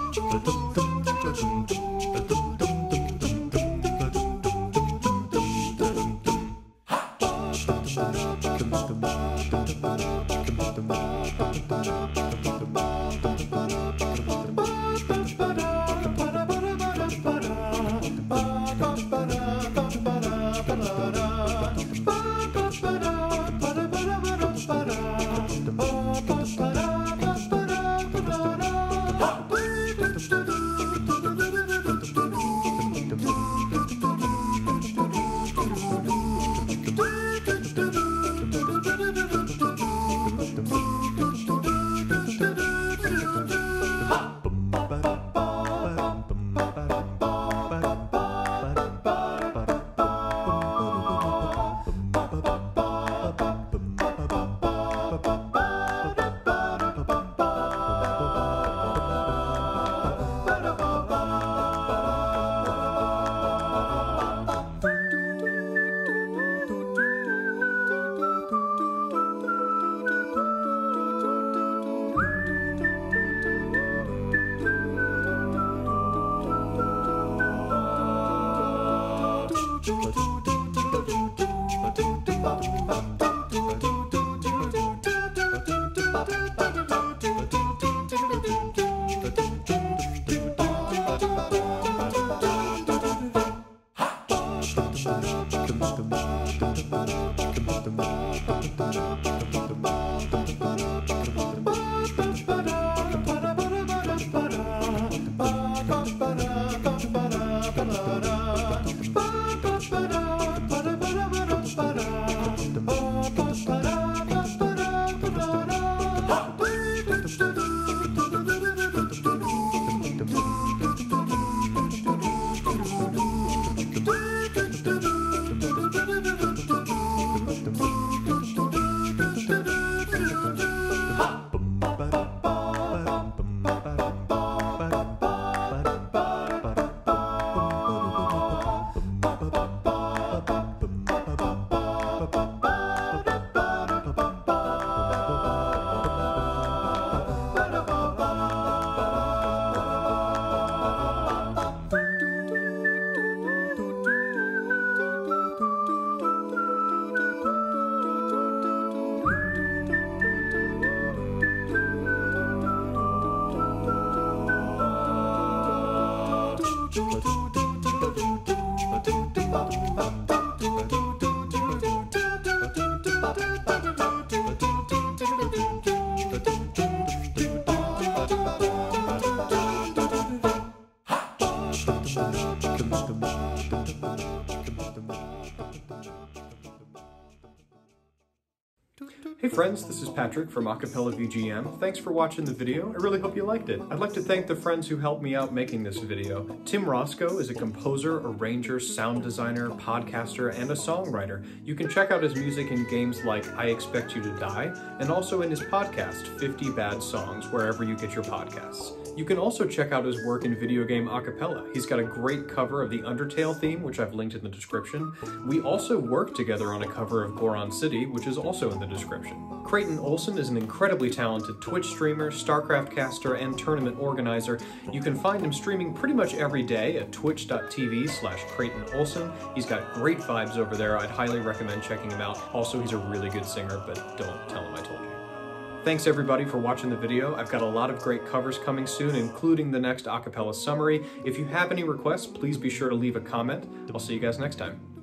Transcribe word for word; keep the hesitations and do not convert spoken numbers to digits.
Hey friends, this is Patrick from Acapella V G M. Thanks for watching the video. I really hope you liked it. I'd like to thank the friends who helped me out making this video. Tim Roscoe is a composer, arranger, sound designer, podcaster, and a songwriter. You can check out his music in games like I Expect You to Die, and also in his podcast, fifty Bad Songs, wherever you get your podcasts. You can also check out his work in video game acapella. He's got a great cover of the Undertale theme, which I've linked in the description. We also worked together on a cover of Goron City, which is also in the description. Creighton Olsen is an incredibly talented Twitch streamer, StarCraft caster, and tournament organizer. You can find him streaming pretty much every day at twitch dot t v slash Creighton Olsen. He's got great vibes over there. I'd highly recommend checking him out. Also, he's a really good singer, but don't tell him I told you. Thanks everybody for watching the video. I've got a lot of great covers coming soon, including the next acapella summary. If you have any requests, please be sure to leave a comment. I'll see you guys next time.